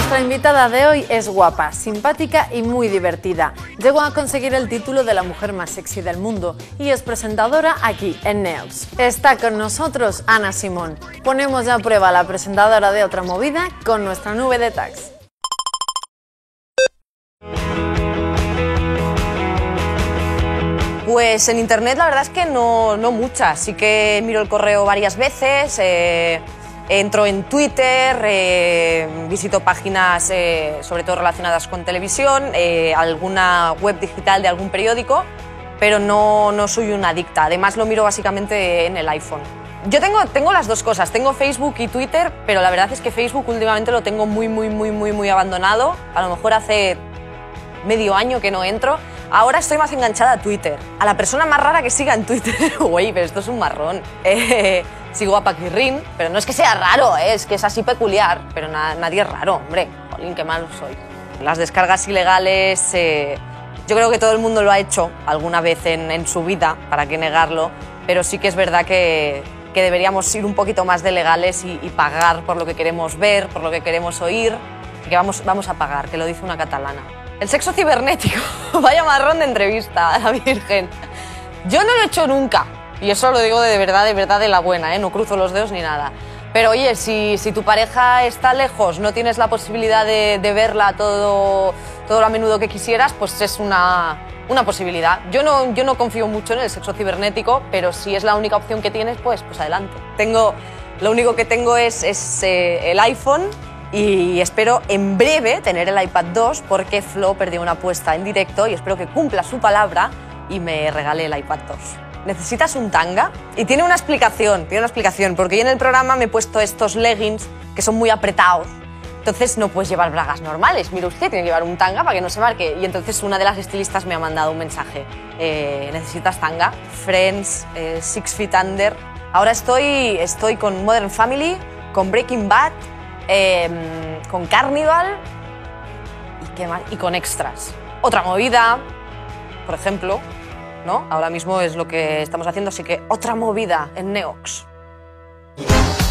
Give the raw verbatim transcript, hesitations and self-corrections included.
Nuestra invitada de hoy es guapa, simpática y muy divertida. Llegó a conseguir el título de la mujer más sexy del mundo y es presentadora aquí en Neox. Está con nosotros Ana Simón. Ponemos ya a prueba a la presentadora de Otra Movida con nuestra nube de tags. Pues en internet la verdad es que no, no muchas, sí que miro el correo varias veces, eh, entro en Twitter, eh, visito páginas eh, sobre todo relacionadas con televisión, eh, alguna web digital de algún periódico, pero no, no soy una adicta, además lo miro básicamente en el iPhone. Yo tengo, tengo las dos cosas, tengo Facebook y Twitter, pero la verdad es que Facebook últimamente lo tengo muy, muy, muy, muy, muy abandonado, a lo mejor hace medio año que no entro. Ahora estoy más enganchada a Twitter. A la persona más rara que siga en Twitter. Güey, pero esto es un marrón. Eh, sigo a Paquirrín, pero no es que sea raro, eh, es que es así peculiar. Pero na nadie es raro, hombre. Jolín, qué malo soy. Las descargas ilegales, eh, yo creo que todo el mundo lo ha hecho alguna vez en, en su vida, para qué negarlo. Pero sí que es verdad que, que deberíamos ir un poquito más de legales y, y pagar por lo que queremos ver, por lo que queremos oír. Así que vamos, vamos a pagar, que lo dice una catalana. El sexo cibernético, vaya marrón de entrevista a la Virgen. Yo no lo he hecho nunca, y eso lo digo de verdad, de verdad, de la buena, ¿eh? No cruzo los dedos ni nada. Pero oye, si, si tu pareja está lejos, no tienes la posibilidad de, de verla todo, todo lo a menudo que quisieras, pues es una, una posibilidad. Yo no, yo no confío mucho en el sexo cibernético, pero si es la única opción que tienes, pues, pues adelante. Tengo, lo único que tengo es, es eh, el iPhone. Y espero en breve tener el iPad dos porque Flo perdió una apuesta en directo y espero que cumpla su palabra y me regale el iPad dos. ¿Necesitas un tanga? Y tiene una explicación, tiene una explicación, porque yo en el programa me he puesto estos leggings que son muy apretados, entonces no puedes llevar bragas normales. Mire usted, tiene que llevar un tanga para que no se marque. Y entonces una de las estilistas me ha mandado un mensaje. Eh, ¿Necesitas tanga? Friends, eh, Six Feet Under. Ahora estoy, estoy con Modern Family, con Breaking Bad, Eh, con Carnival y, ¿qué más? Y con extras. Otra Movida, por ejemplo, ¿no? Ahora mismo es lo que estamos haciendo, así que Otra Movida en Neox.